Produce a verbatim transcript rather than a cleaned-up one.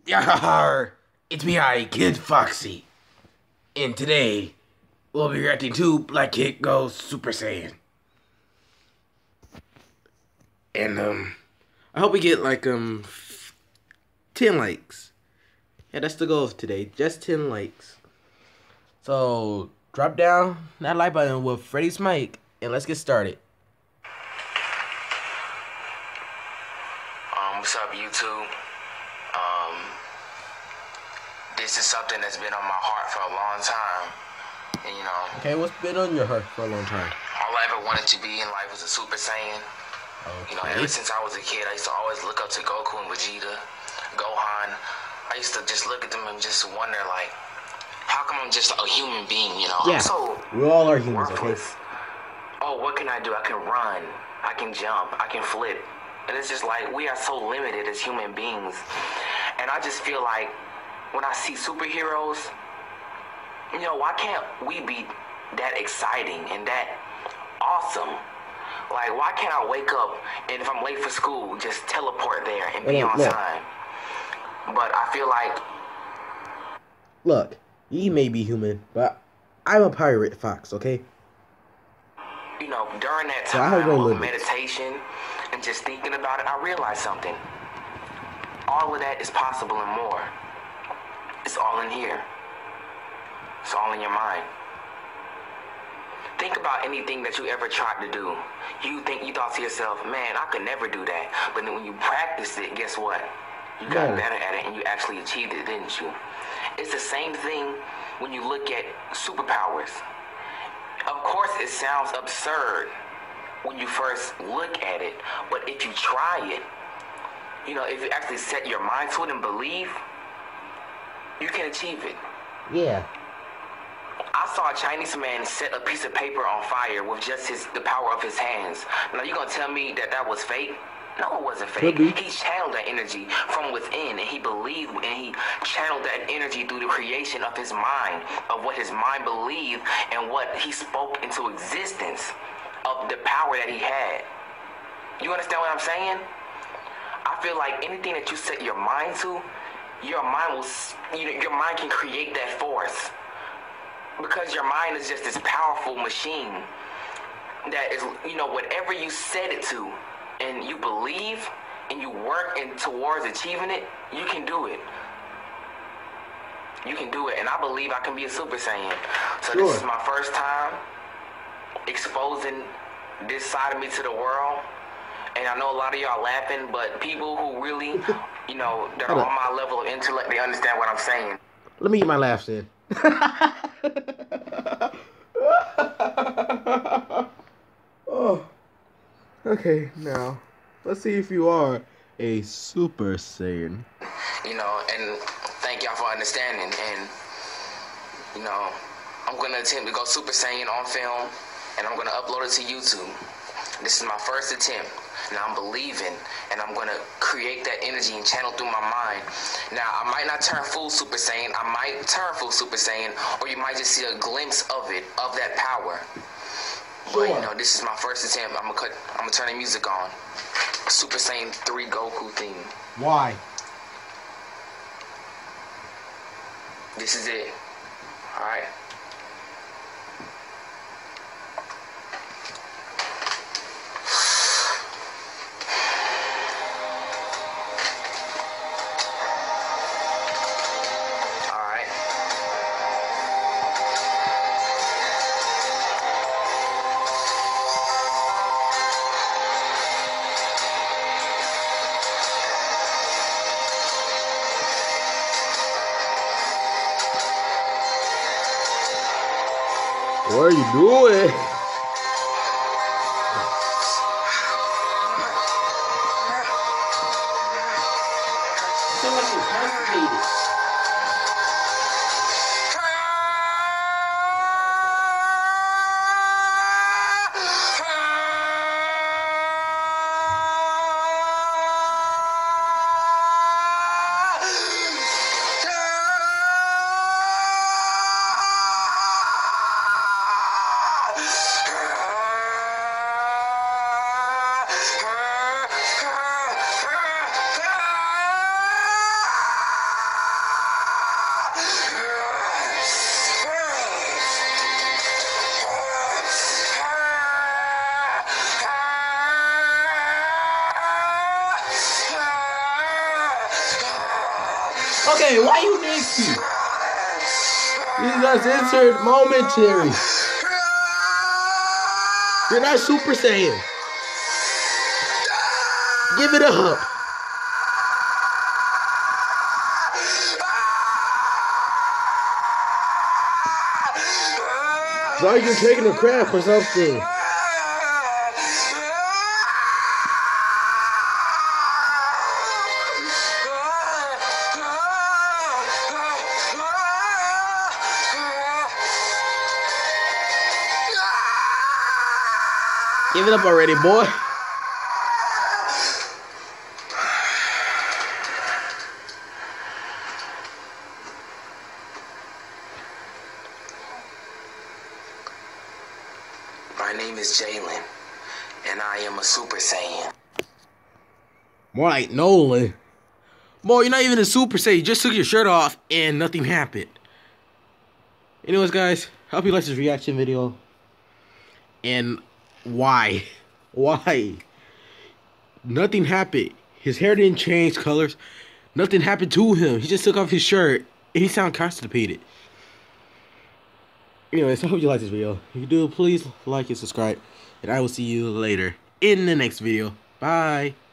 Yahar! It's me, I, Kid Foxy. And today, we'll be reacting to Black Kid Goes Super Saiyan. And, um, I hope we get, like, um, ten likes. Yeah, that's the goal of today. Just ten likes. So, drop down that like button with Freddy's mic, and let's get started. Um, what's up, YouTube? Um, this is something that's been on my heart for a long time. And, you know, Okay, what's been on your heart for a long time? all I ever wanted to be in life was a Super Saiyan. Okay. You know, ever since I was a kid, I used to always look up to Goku and Vegeta, Gohan. I used to just look at them and just wonder, like, how come I'm just a human being, you know? Yeah, I'm so we all are humans, okay? worthless. Oh, what can I do? I can run. I can jump. I can flip. And it's just like, we are so limited as human beings. And I just feel like when I see superheroes, you know, why can't we be that exciting and that awesome? Like, why can't I wake up and if I'm late for school, just teleport there and be Hey, on look. time? But I feel like, Look, you may be human, but I'm a pirate fox, okay? you know, during that So I have time no of limits. meditation and just thinking about it, I realized something. All of that is possible and more. It's all in here. It's all in your mind. Think about anything that you ever tried to do. You think you thought to yourself, man, I could never do that. But then when you practiced it, guess what? You got No. better at it and you actually achieved it, didn't you? It's the same thing when you look at superpowers. Of course, it sounds absurd when you first look at it, but if you try it, you know, if you actually set your mind to it and believe, you can achieve it. Yeah. I saw a Chinese man set a piece of paper on fire with just his the power of his hands. Now, you gonna tell me that that was fake? No, it wasn't fake. Could be. He channeled that energy from within, and he believed, and he channeled that energy through the creation of his mind, of what his mind believed, and what he spoke into existence of the power that he had. You understand what I'm saying? I feel like anything that you set your mind to, your mind will, s- you know, your mind can create that force. Because your mind is just this powerful machine that is, you know, whatever you set it to and you believe and you work in towards achieving it, you can do it. You can do it. And I believe I can be a Super Saiyan. So Sure. this is my first time exposing this side of me to the world. And I know a lot of y'all laughing, but people who really, you know, that are Hold on my level of intellect, they understand what I'm saying. Let me get my laughs in. Oh. Okay, now, let's see if you are a Super Saiyan. You know, and thank y'all for understanding. And, you know, I'm going to attempt to go Super Saiyan on film, and I'm going to upload it to YouTube. This is my first attempt, and I'm believing, and I'm going to create that energy and channel through my mind. Now, I might not turn full Super Saiyan, I might turn full Super Saiyan, or you might just see a glimpse of it, of that power. But, you Sure. know, this is my first attempt. I'm going to cut, I'm going to turn the music on. Super Saiyan three Goku theme. Why? This is it. Alright. Alright. What are you doing? Sound like you're constipated. Okay, why you nasty? You guys insert momentary. You're not Super Saiyan. Give it up. So you're taking a crap or something. Give it up already, boy. My name is Jalen, and I am a Super Saiyan. More like Nolan. Boy, you're not even a Super Saiyan. You just took your shirt off and nothing happened. Anyways, guys, I hope you liked this reaction video. And why? Why? Nothing happened. His hair didn't change colors. Nothing happened to him. He just took off his shirt and he sounded constipated. Anyways, I hope you liked this video. If you do, please like and subscribe. And I will see you later in the next video. Bye.